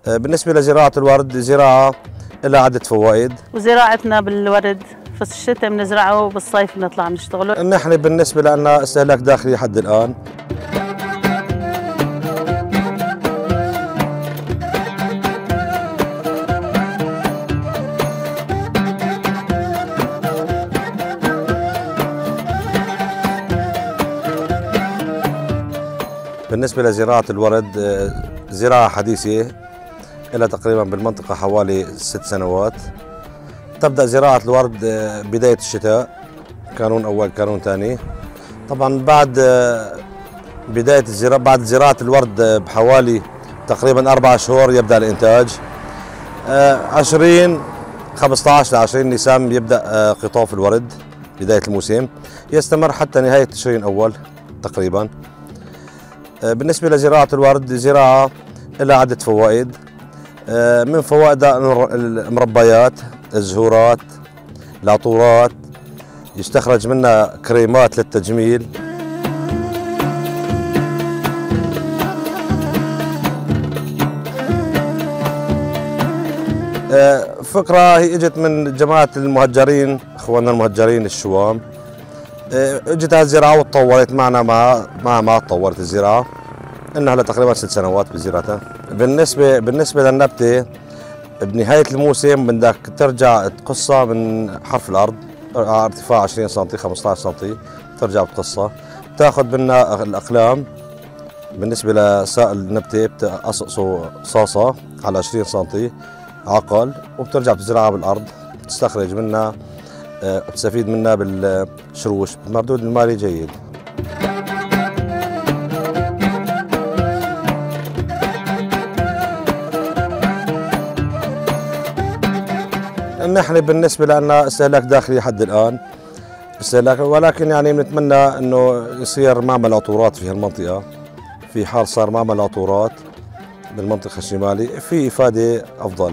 بالنسبة لزراعة الورد، زراعة لها عدة فوائد. وزراعتنا بالورد في الشتاء بنزرعه وبالصيف بنطلع نشتغله. نحن بالنسبة لنا استهلاك داخلي حد الآن. بالنسبة لزراعة الورد، زراعة حديثة لها تقريبا بالمنطقة حوالي 6 سنوات. تبدأ زراعة الورد بداية الشتاء، كانون أول كانون ثاني. طبعا بعد بداية بعد زراعة الورد بحوالي تقريبا 4 شهور يبدأ الإنتاج. 15 ل 20 نيسان يبدأ قطاف الورد بداية الموسم، يستمر حتى نهاية تشرين الأول تقريبا. بالنسبة لزراعة الورد، زراعة لها عدة فوائد. من فوائدها المربيات، الزهورات، العطورات، يستخرج منها كريمات للتجميل. فكرة هي اجت من جماعة المهجرين، اخواننا المهجرين الشوام. اجت هالزراعة وتطورت معنا ما تطورت الزراعة. انها لها تقريبا 6 سنوات بزراعتها. بالنسبة للنبتة، بنهاية الموسم بدك ترجع تقصها من حرف الأرض على ارتفاع 20 سم 15 سم، ترجع بتقصها، تاخذ منها الأقلام. بالنسبة لسائل النبتة بتقصقصه صاصة على 20 سم عقل، وبترجع بتزرعها بالأرض، تستخرج منها بتستفيد منها بالشروش، المردود المالي جيد. نحن بالنسبة لنا استهلاك داخلي حد الآن استهلاك، ولكن يعني بنتمنى انه يصير معمل عطورات في هالمنطقة. في حال صار معمل عطورات بالمنطقة الشمالي في إفادة أفضل.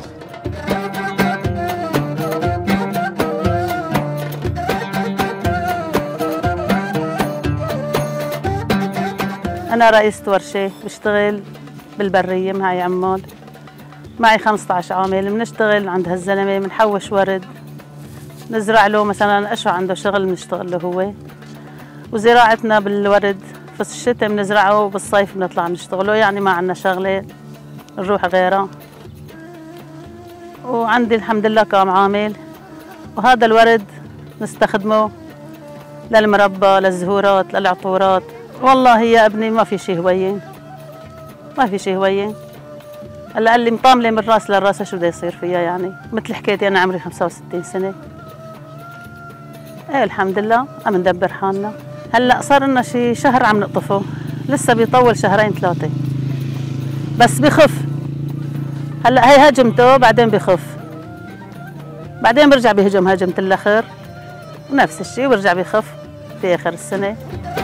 أنا رئيسة ورشة بشتغل بالبرية، معي عمال، معي 15 عامل. بنشتغل عند هالزلمة، بنحوش ورد، نزرع له مثلا أشعة عنده شغل بنشتغل له هو. وزراعتنا بالورد في الشتاء بنزرعه وبالصيف بنطلع نشتغله، يعني ما عندنا شغلة نروح غيرها. وعندي الحمد لله كم عامل. وهذا الورد نستخدمه للمربى، للزهورات، للعطورات. والله يا ابني ما في شيء هوين، ما في شيء هوين. هلا قال لي مطامله من الراس للراس، شو بده يصير فيها يعني؟ مثل حكيتي انا عمري 65 سنه. ايه الحمد لله عم ندبر حالنا. هلا صار لنا شي شهر عم نقطفه، لسه بيطول 2 3 بس بخف. هلا هي هجمته بعدين بخف، بعدين برجع بهجم هجمة الاخر، ونفس الشيء برجع بخف في اخر السنه.